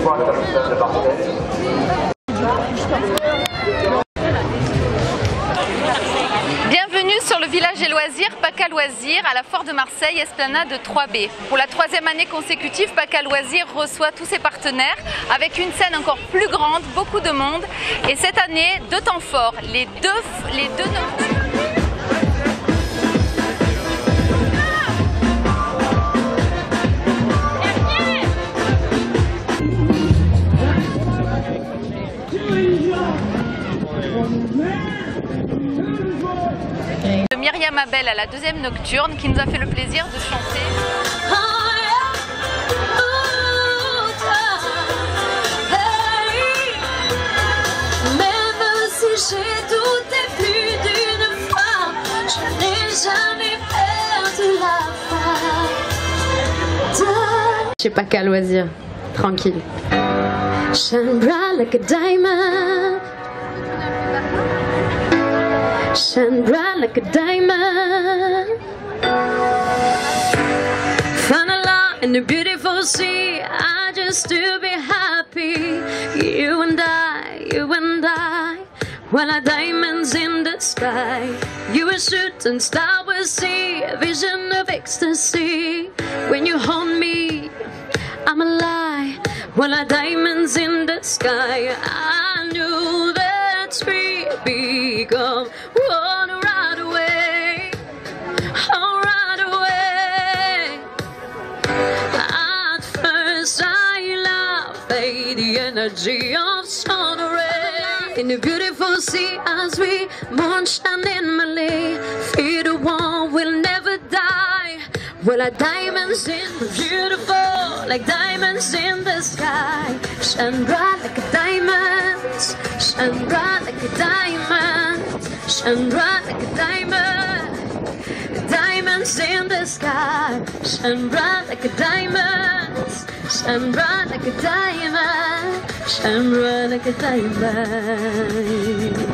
Bienvenue sur le village des loisirs PACA Loisirs à la Foire de Marseille, Esplanade 3B. Pour la 3e année consécutive, PACA Loisirs reçoit tous ses partenaires avec une scène encore plus grande, beaucoup de monde. Et cette année, deux temps forts, les deux nocturnes. De Myriam Abel à la 2e nocturne qui nous a fait le plaisir de chanter. Même si j'ai douté plus d'une fois, je n'ai jamais perdu la foi. Chez PACA Loisirs, tranquille. Shine bright like a diamond. Shine bright like a diamond. Find a light in the beautiful sea. I just to be happy. You and I, well, are diamonds in the sky. You a shooting star will see a vision of ecstasy. When you hold me, I'm alive. Well, are diamonds in the sky. I knew that we become one right away, oh, right away. At first I loved the energy of sun rays in the beautiful sea as we march animally. Fear the one will never die. Well, our diamonds in the beautiful, like diamonds in the sky. Shine bright like a diamond, shine bright like a diamond, shine bright like a diamond. Diamonds in the sky, shine bright like a diamond, shine bright like a diamond, shine bright like a diamond.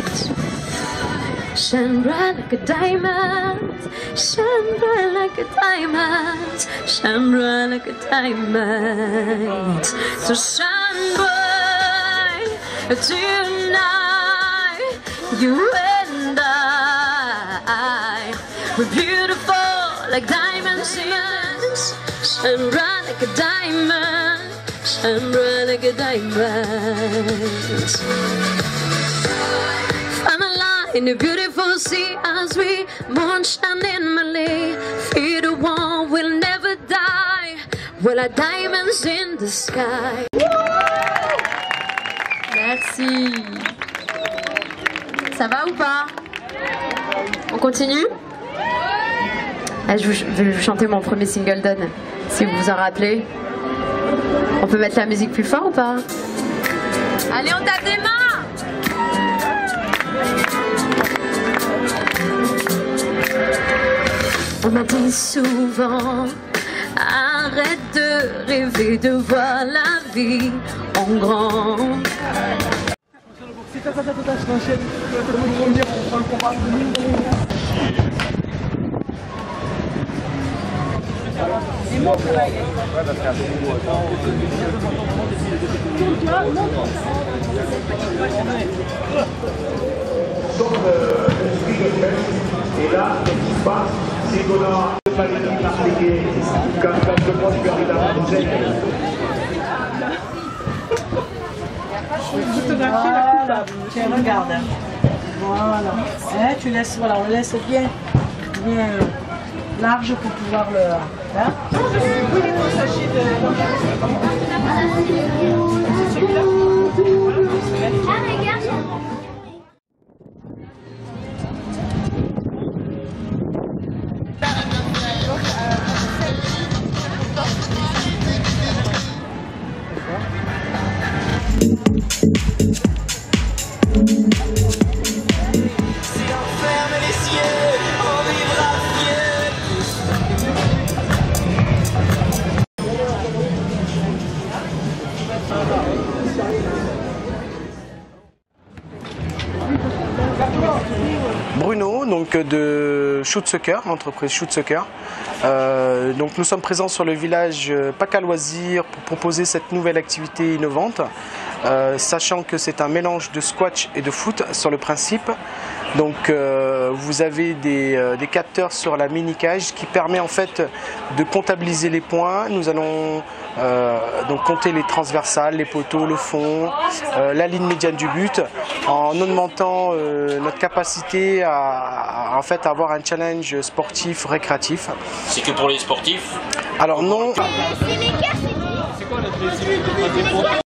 Shine bright like a diamond, shine bright like a diamond, shine bright like a diamond. So shine bright tonight, you and I, we're beautiful like diamonds. Shine bright like a diamond, shine bright like a diamond. In the beautiful sea as we march animally. Fear the one will never die. Well, our diamonds in the sky. Merci. Ça va ou pas? On continue? Je vais vous chanter mon premier single Done, si vous vous en rappelez. On peut mettre la musique plus fort ou pas? Allez, on tape des mains! On m'a dit souvent, arrête de rêver de voir la vie en grand. Et là, ce qui se passe, c'est qu'on a le palais marseillais, comme je pense que arrive à Marseille. Je vais photographier la coupe. Tiens, regarde. Voilà. Hein, tu laisses, voilà, on le laisse bien large pour pouvoir le. Hein? Oui, il s'agit de. C'est celui-là. Bruno, donc de Shoot Soccer, entreprise Shoot Soccer, Donc nous sommes présents sur le village PACA Loisirs pour proposer cette nouvelle activité innovante, sachant que c'est un mélange de squash et de foot sur le principe. Donc vous avez des capteurs sur la mini cage qui permet en fait de comptabiliser les points. Nous allons donc compter les transversales, les poteaux, le fond, la ligne médiane du but, en augmentant notre capacité à en fait avoir un challenge sportif récréatif. C'est que pour les sportifs? Alors non. C'est quoi le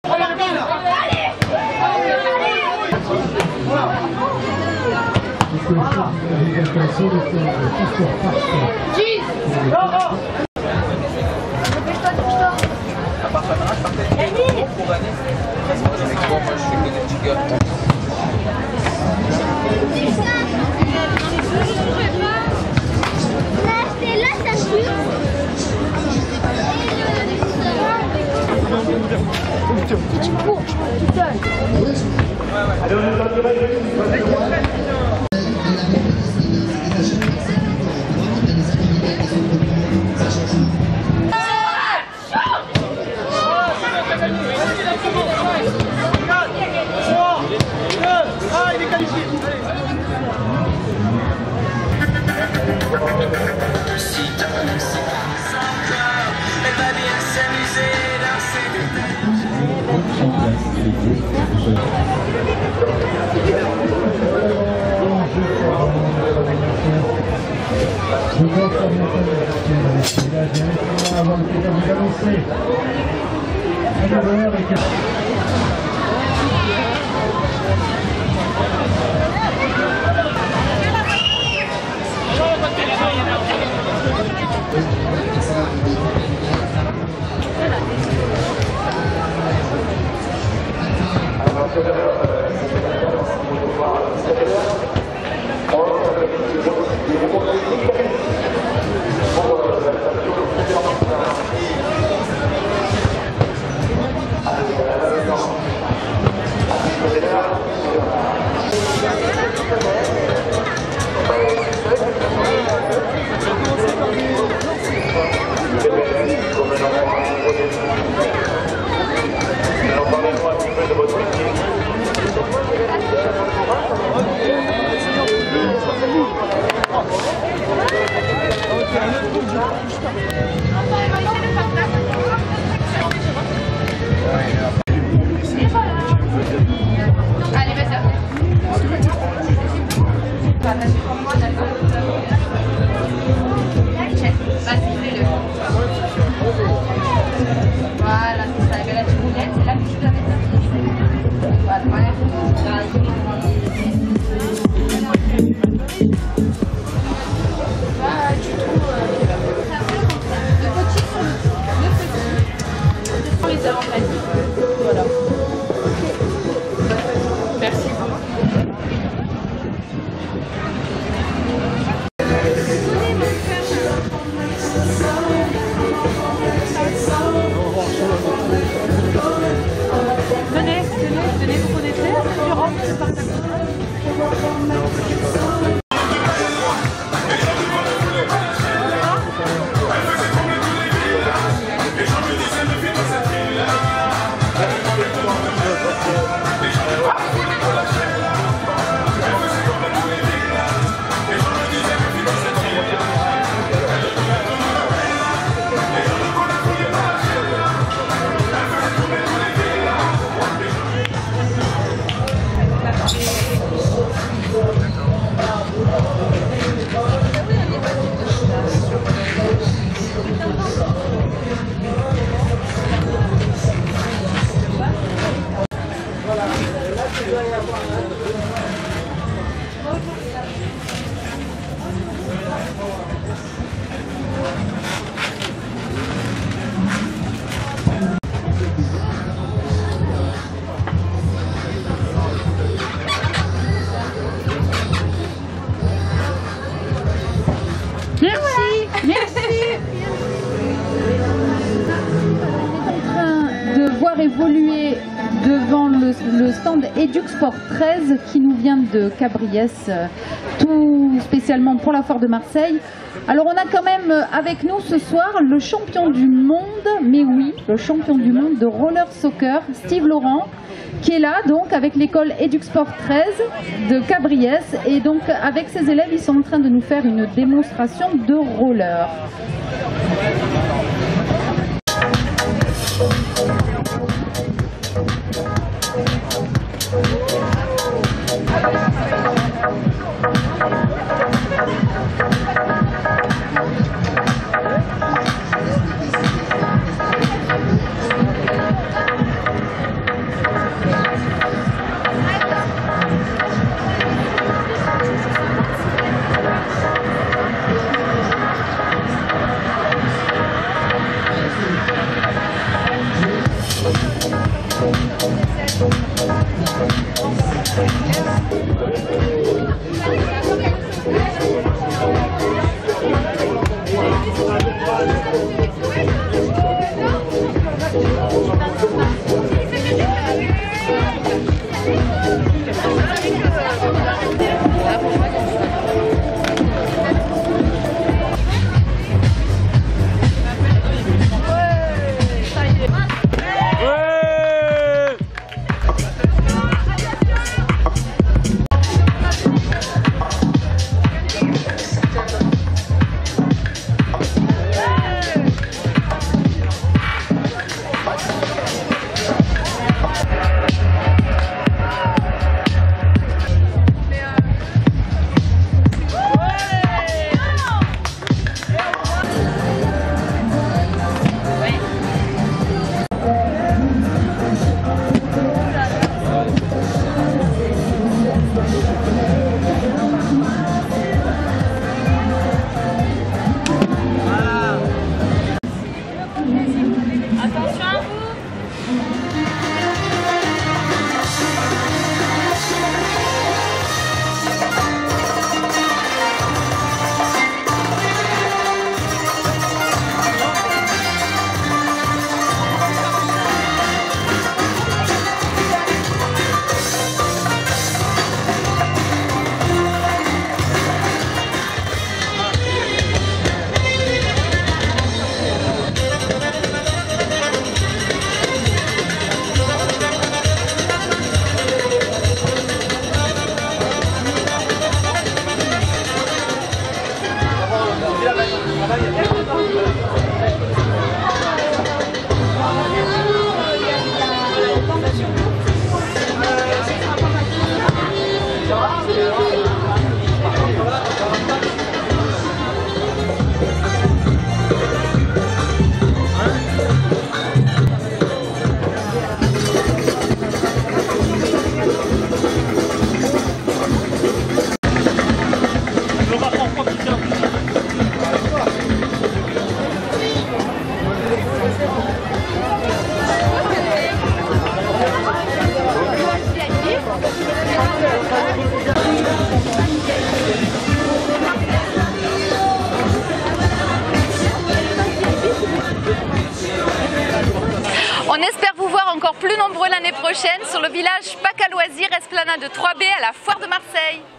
est devant le stand EduxSport 13 qui nous vient de Cabriès, tout spécialement pour la foire de Marseille. Alors on a quand même avec nous ce soir le champion du monde, mais oui, le champion du monde de roller soccer, Steve Laurent, qui est là donc avec l'école EduxSport 13 de Cabriès. Et donc avec ses élèves, ils sont en train de nous faire une démonstration de roller. On espère vous voir encore plus nombreux l'année prochaine sur le village PACA Loisirs Esplanade 3B à la foire de Marseille.